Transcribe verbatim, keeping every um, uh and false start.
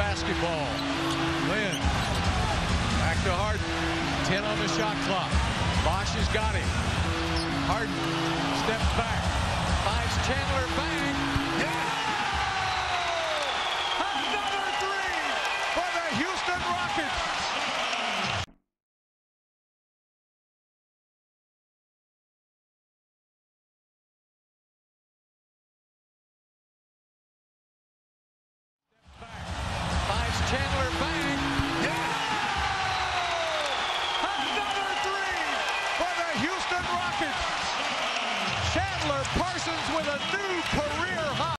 basketball. Lynn. Back to Harden. ten on the shot clock. Bosch has got him. Harden steps back. Finds Chandler Bang. Yeah! Another three for the Houston Rockets. Chandler Bang. Yeah! Another three for the Houston Rockets. Chandler Parsons with a new career high.